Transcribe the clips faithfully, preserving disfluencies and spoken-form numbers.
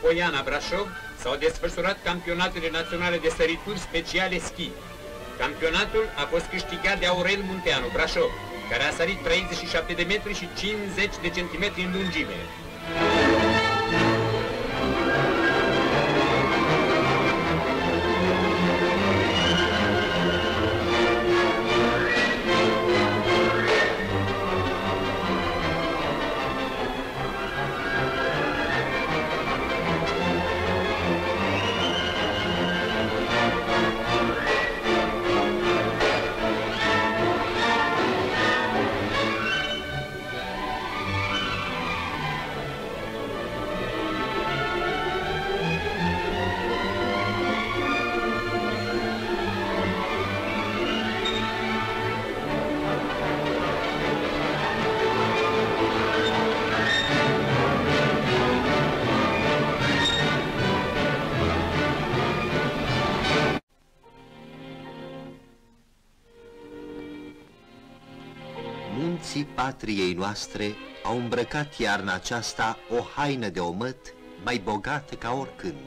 Poiana, Brașov, s-au desfășurat campionatele naționale de sărituri speciale schi. Campionatul a fost câștigat de Aurel Munteanu, Brașov, care a sărit treizeci și șapte de metri și cincizeci de centimetri în lungime. Munții patriei noastre au îmbrăcat iarna aceasta o haină de omăt mai bogată ca oricând.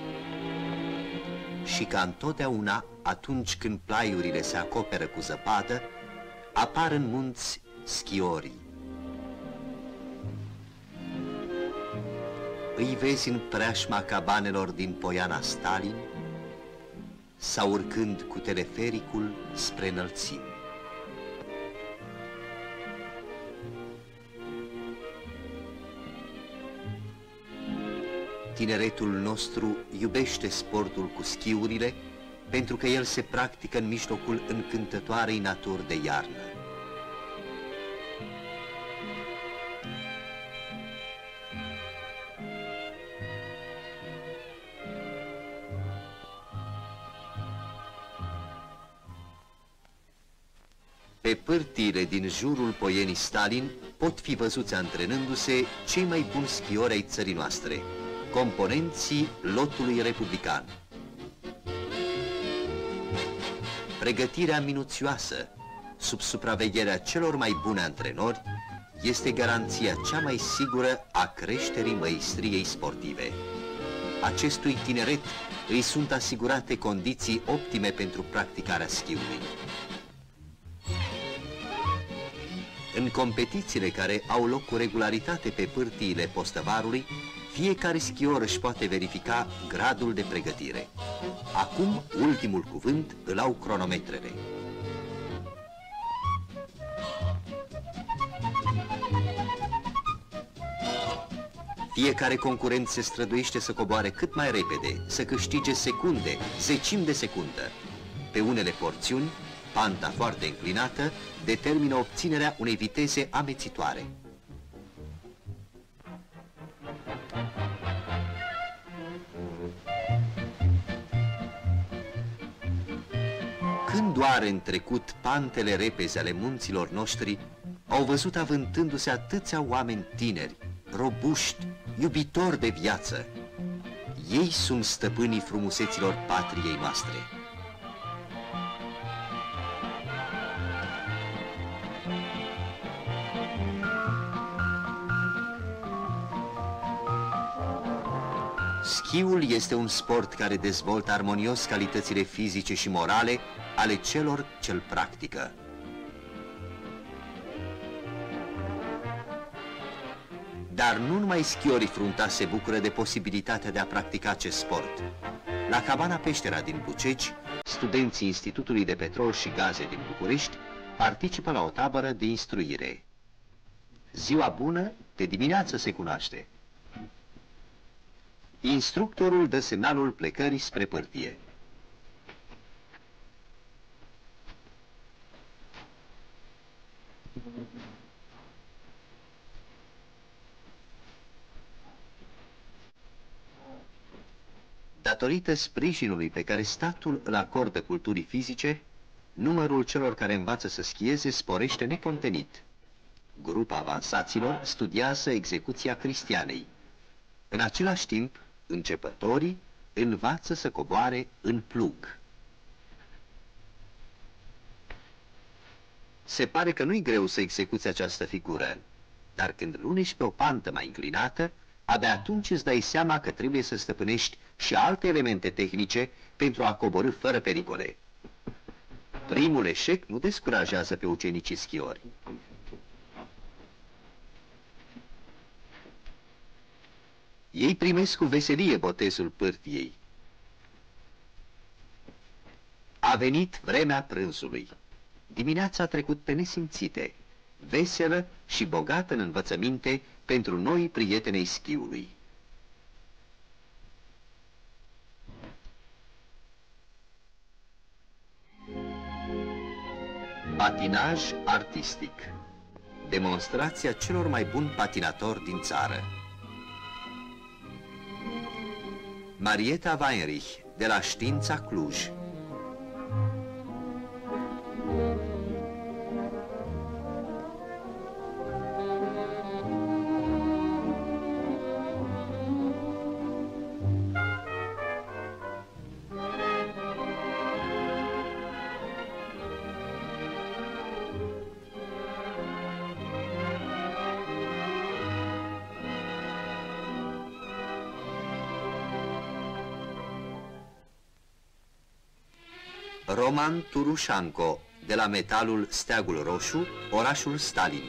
Și ca întotdeauna, atunci când plaiurile se acoperă cu zăpadă, apar în munți schiorii. Îi vezi în preajma cabanelor din Poiana Stalin sau urcând cu telefericul spre înălțimi. Tineretul nostru iubește sportul cu schiurile pentru că el se practică în mijlocul încântătoarei naturi de iarnă. Pe pârtiile din jurul Poienii Stalin pot fi văzuți antrenându-se cei mai buni schiori ai țării noastre, componenții lotului republican. Pregătirea minuțioasă, sub supravegherea celor mai buni antrenori, este garanția cea mai sigură a creșterii măistriei sportive. Acestui tineret îi sunt asigurate condiții optime pentru practicarea schiului. În competițiile care au loc cu regularitate pe pârtiile Postăvarului, fiecare schior își poate verifica gradul de pregătire. Acum, ultimul cuvânt îl au cronometrele. Fiecare concurent se străduiește să coboare cât mai repede, să câștige secunde, zecimi de secundă. Pe unele porțiuni, panta foarte înclinată determină obținerea unei viteze amețitoare. Când doar în trecut pantele repezi ale munților noștri au văzut avântându-se atâția oameni tineri, robuști, iubitori de viață, ei sunt stăpânii frumuseților patriei noastre. Schiul este un sport care dezvoltă armonios calitățile fizice și morale ale celor ce-l practică. Dar nu numai schiorii fruntași se bucură de posibilitatea de a practica acest sport. La cabana Peștera din Bucegi, studenții Institutului de Petrol și Gaze din București participă la o tabără de instruire. Ziua bună, de dimineață se cunoaște. Instructorul dă semnalul plecării spre pârtie. Datorită sprijinului pe care statul îl acordă culturii fizice, numărul celor care învață să schieze sporește necontenit. Grupa avansaților studiază execuția Cristianei. În același timp, începătorii învață să coboare în plug. Se pare că nu-i greu să execuți această figură, dar când îl unești pe o pantă mai înclinată, Abia atunci îți dai seama că trebuie să stăpânești și alte elemente tehnice pentru a coborî fără pericole. Primul eșec nu descurajează pe ucenicii schiori. Ei primesc cu veselie botezul pârtiei. A venit vremea prânzului. Dimineața a trecut pe nesimțite, veselă și bogată în învățăminte pentru noi prietenei schiului. Patinaj artistic. Demonstrația celor mai buni patinatori din țară. Marieta Weinrich, de la Știința Cluj. Roman Turușanco, de la metalul Steagul Roșu, orașul Stalin.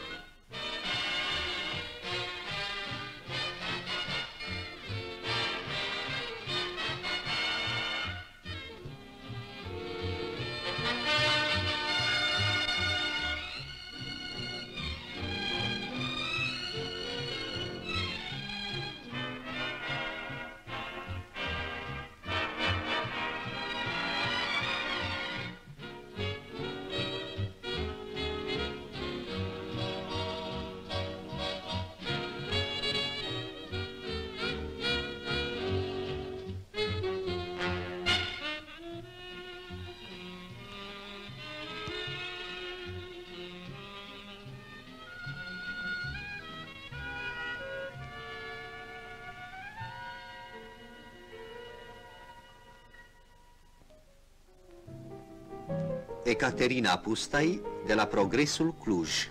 Ecaterina Pustai, de la Progresul Cluj.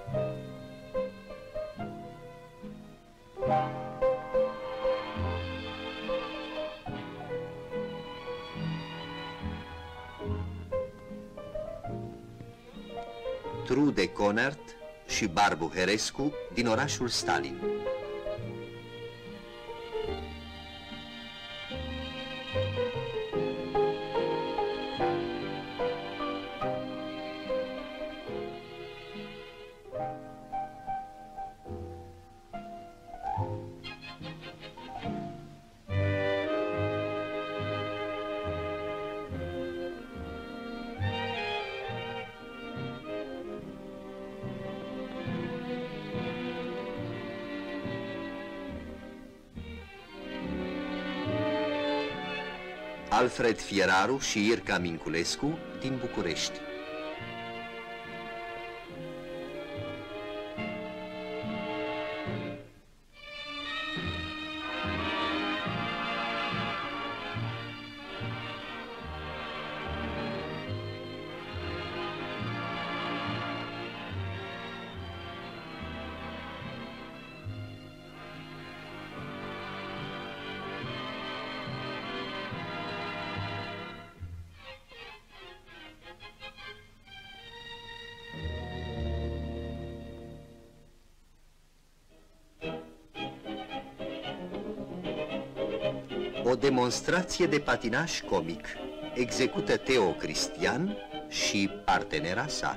Trude Conert și Barbu Herescu, din orașul Stalin. Alfred Fieraru și Irca Minculescu, din București. O demonstrație de patinaj comic execută Teo Cristian și partenera sa.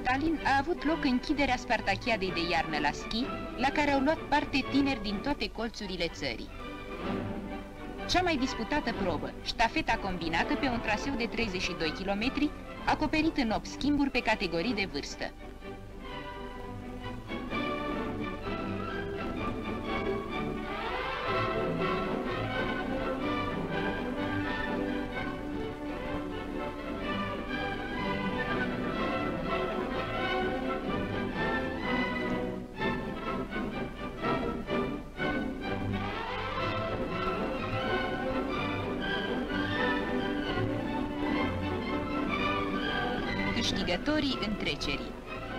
Tallinn a avut loc închiderea Spartachiadei de iarnă la schi, la care au luat parte tineri din toate colțurile țării. Cea mai disputată probă, ștafeta combinată pe un traseu de treizeci și doi kilometri, acoperit în opt schimburi pe categorii de vârstă. Câștigătorii întrecerii.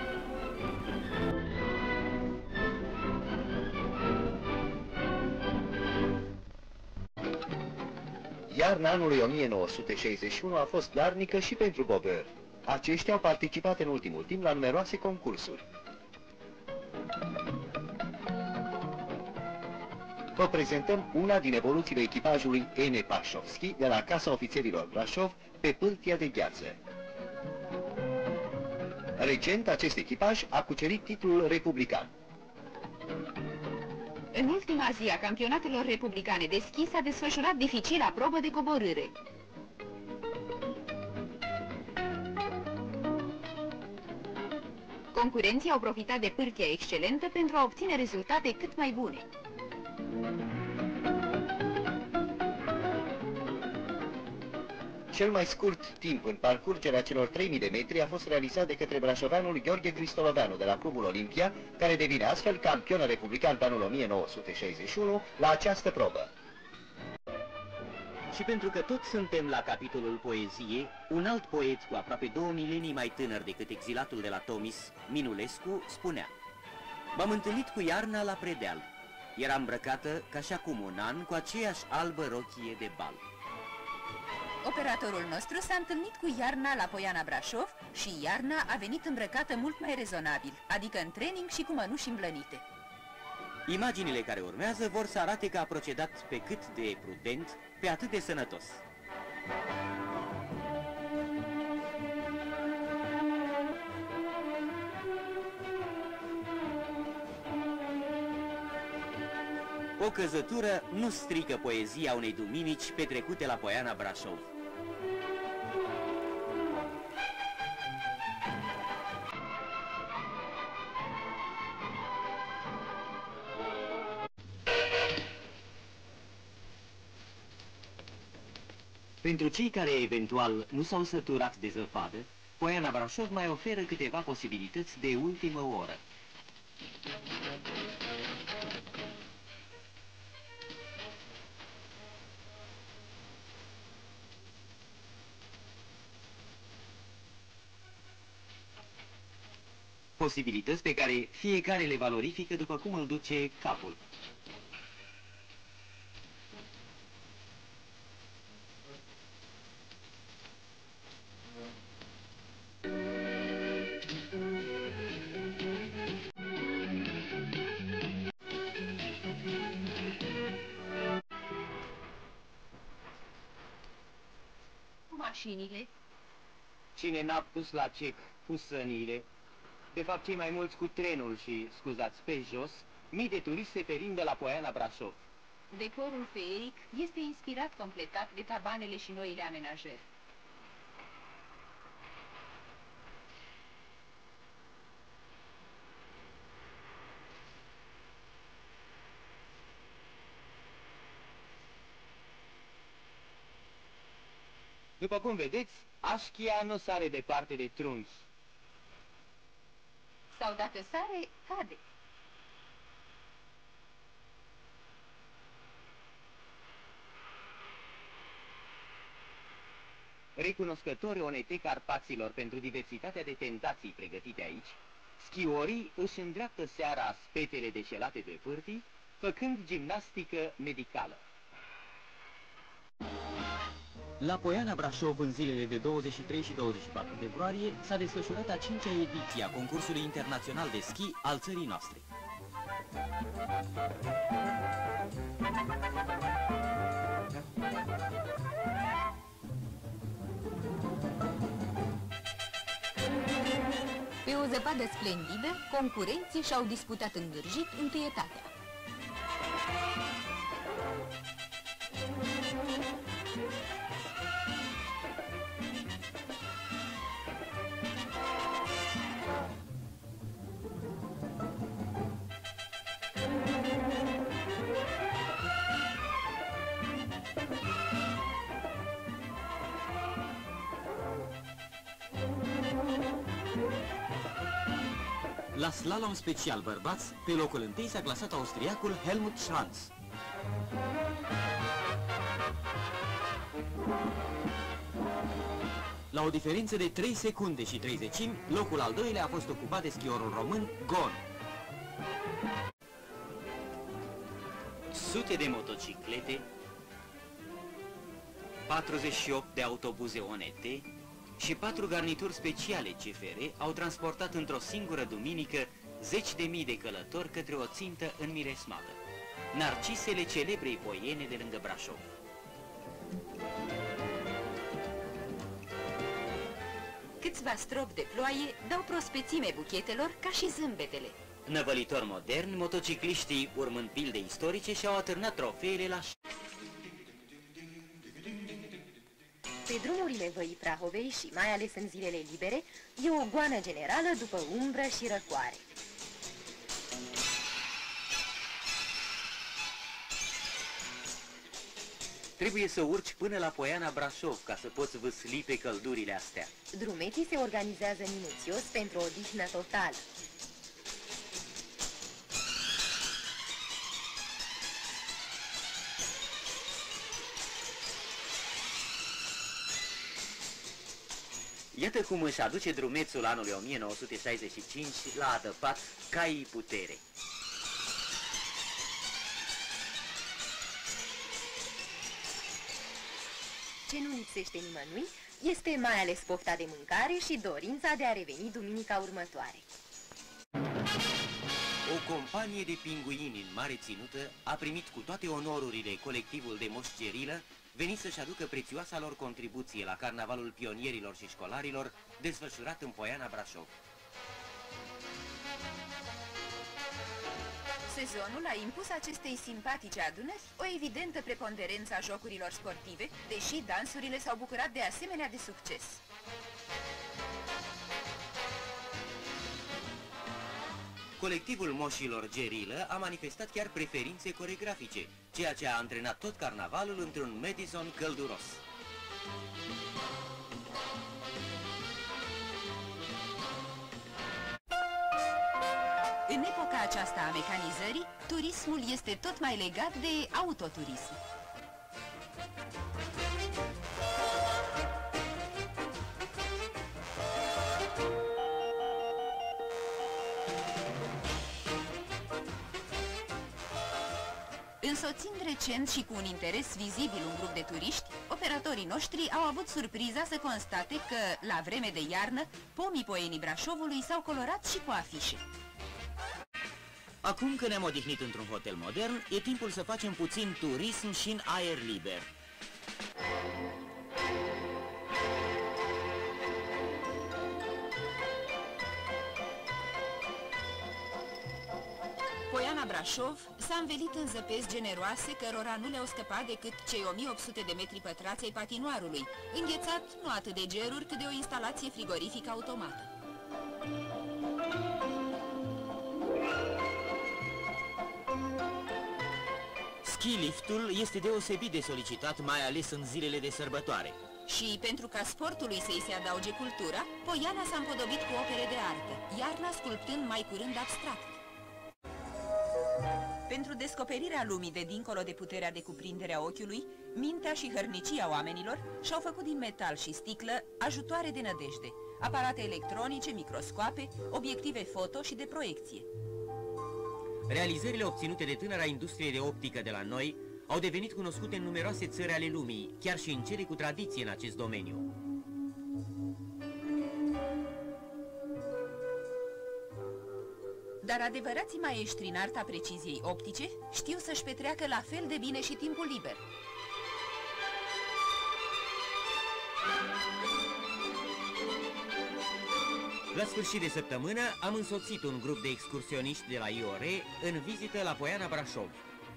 Iarna anului o mie nouă sute șaizeci și unu a fost darnică și pentru bobări. Aceștia au participat în ultimul timp la numeroase concursuri. Vă prezentăm una din evoluțiile echipajului Ene Pașovski de la Casa Ofițerilor Brașov pe pârtia de gheață. Recent, acest echipaj a cucerit titlul republican. În ultima zi a campionatelor republicane de schi s-a desfășurat dificila probă de coborâre. Concurenții au profitat de pârtia excelentă pentru a obține rezultate cât mai bune. Cel mai scurt timp în parcurgerea celor trei mii de metri a fost realizat de către brașoveanul Gheorghe Cristoloveanu de la Clubul Olimpia, care devine astfel campion republican pe anul o mie nouă sute șaizeci și unu la această probă. Și pentru că toți suntem la capitolul poezie, un alt poet cu aproape două milenii mai tânăr decât exilatul de la Tomis, Minulescu, spunea: "M-am întâlnit cu iarna la Predeal. Era îmbrăcată, ca și acum un an, cu aceeași albă rochie de bal." Operatorul nostru s-a întâlnit cu iarna la Poiana Brașov și iarna a venit îmbrăcată mult mai rezonabil, adică în training și cu mănuși îmblănite. Imaginile care urmează vor să arate că a procedat pe cât de prudent, pe atât de sănătos. O căzătură nu strică poezia unei duminici petrecute la Poiana Brașov. Pentru cei care eventual nu s-au săturat de zăpadă, Poiana Brașov mai oferă câteva posibilități de ultimă oră. Posibilități pe care fiecare le valorifică după cum îl duce capul. Mașinile. Cine n-a pus la cec, pus sănile. De fapt, cei mai mulți cu trenul și, scuzați, pe jos, mii de turiști se perindă la Poiana Brașov. Decorul feeric este inspirat completat de tabanele și noile amenajări. După cum vedeți, Așchia nu sare departe de trunchi. Sau dacă sare, cade. Recunoscători onetei Carpaților pentru diversitatea de tentații pregătite aici, schiorii își îndreaptă seara spetele deșelate de pârtii, făcând gimnastică medicală. La Poiana Brașov, în zilele de douăzeci și trei și douăzeci și patru februarie, s-a desfășurat a cincea ediție a concursului internațional de schi al țării noastre. Pe o zăpadă splendidă, concurenții și-au disputat îngârjit întâietatea. La slalom special bărbați, pe locul întâi s-a clasat austriacul Helmut Schranz. La o diferență de trei secunde și treizecimi, locul al doilea a fost ocupat de schiorul român Gon. Sute de motociclete, patruzeci și opt de autobuze O N T și patru garnituri speciale C F R au transportat într-o singură duminică zeci de mii de călători către o țintă înmiresmată, Narcisele celebrei poiene de lângă Brașov. Câțiva stropi de ploaie dau prospețime buchetelor ca și zâmbetele. Năvălitori moderni, motocicliștii, urmând pilde istorice, și-au atârnat trofeele la... Pe drumurile Văii Prahovei și mai ales în zilele libere, e o goană generală după umbră și răcoare. Trebuie să urci până la Poiana Brașov ca să poți vâsli pe căldurile astea. Drumeții se organizează minuțios pentru o odihnă totală. Iată cum își aduce drumețul anului o mie nouă sute șaizeci și cinci la adăpat caii putere. Ce nu lipsește nimănui este mai ales pofta de mâncare și dorința de a reveni duminica următoare. O companie de pinguini în mare ținută a primit cu toate onorurile colectivul de moși Gerilă, venit să-și aducă prețioasa lor contribuție la carnavalul pionierilor și școlarilor, desfășurat în Poiana Brașov. Sezonul a impus acestei simpatice adunări o evidentă preponderență a jocurilor sportive, deși dansurile s-au bucurat de asemenea de succes. Colectivul moșilor Gerilă a manifestat chiar preferințe coregrafice, ceea ce a antrenat tot carnavalul într-un Madison călduros. În epoca aceasta a mecanizării, turismul este tot mai legat de autoturism. Însoțind recent și cu un interes vizibil un grup de turiști, operatorii noștri au avut surpriza să constate că, la vreme de iarnă, pomii poienii Brașovului s-au colorat și cu afișe. Acum că ne-am odihnit într-un hotel modern, e timpul să facem puțin turism și în aer liber. Poiana Brașov s-a învelit în zăpezi generoase cărora nu le-au scăpat decât cei o mie opt sute de metri pătrați ai patinoarului, înghețat nu atât de geruri cât de o instalație frigorifică automată. Ski-liftul este deosebit de solicitat, mai ales în zilele de sărbătoare. Și pentru ca sportului să-i se adauge cultura, Poiana s-a împodobit cu opere de artă, iarna sculptând mai curând abstract. Pentru descoperirea lumii de dincolo de puterea de cuprindere a ochiului, mintea și hărnicia oamenilor și-au făcut din metal și sticlă ajutoare de nădejde, aparate electronice, microscoape, obiective foto și de proiecție. Realizările obținute de tânăra industrie de optică de la noi au devenit cunoscute în numeroase țări ale lumii, chiar și în cele cu tradiție în acest domeniu. Dar adevărații maestri în arta preciziei optice știu să-și petreacă la fel de bine și timpul liber. La sfârșit de săptămână am însoțit un grup de excursioniști de la I O R în vizită la Poiana Brașov.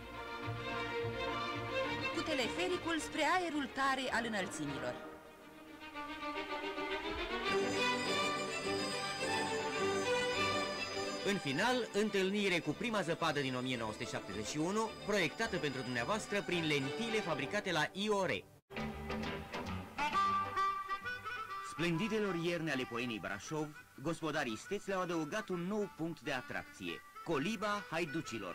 Cu telefericul spre aerul tare al înălțimilor. În final, întâlnire cu prima zăpadă din o mie nouă sute șaptezeci și unu, proiectată pentru dumneavoastră prin lentile fabricate la I O R. Splendidelor ierne ale Poianei Brașov, gospodarii isteți le-au adăugat un nou punct de atracție, Coliba Haiducilor.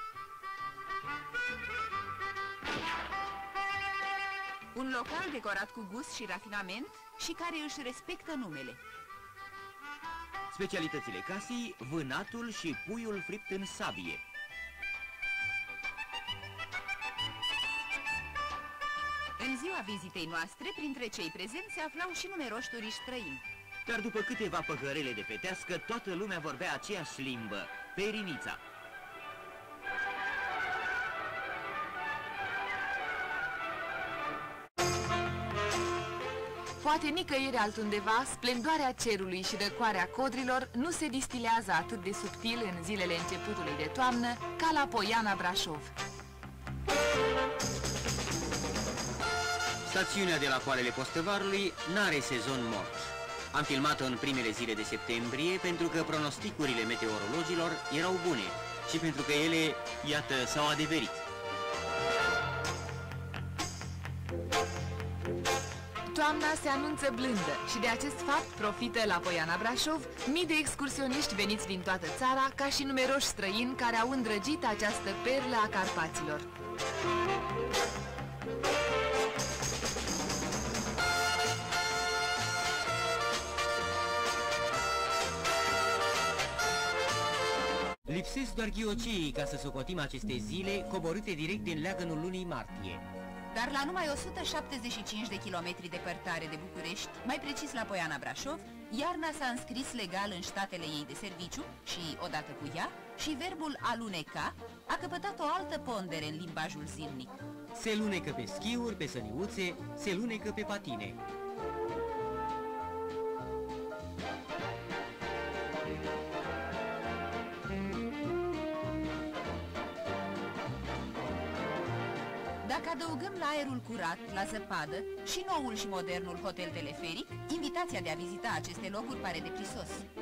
Un local decorat cu gust și rafinament și care își respectă numele. Specialitățile casei, vânatul și puiul fript în sabie. În ziua vizitei noastre, printre cei prezenți se aflau și numeroși turiști străini. Dar după câteva păhărele de petească, toată lumea vorbea aceeași limbă, perinița. Poate nicăieri altundeva, splendoarea cerului și răcoarea codrilor nu se distilează atât de subtil în zilele începutului de toamnă ca la Poiana Brașov. Stațiunea de la Coarele Postăvarului n-are sezon mort. Am filmat-o în primele zile de septembrie pentru că pronosticurile meteorologilor erau bune și pentru că ele, iată, s-au adeverit. Toamna se anunță blândă și de acest fapt profită la Poiana Brașov mii de excursioniști veniți din toată țara, ca și numeroși străini care au îndrăgit această perlă a Carpaților. Lipsesc doar ghioceii ca să socotim aceste zile coborâte direct din leagănul lunii martie. Dar la numai o sută șaptezeci și cinci de kilometri departare de București, mai precis la Poiana Brașov, iarna s-a înscris legal în ștatele ei de serviciu și, odată cu ea, și verbul a luneca a căpătat o altă pondere în limbajul zilnic. Se lunecă pe schiuri, pe săniuțe, se lunecă pe patine. Dacă adăugăm la aerul curat, la zăpadă, și noul și modernul hotel teleferic, invitația de a vizita aceste locuri pare de prisos.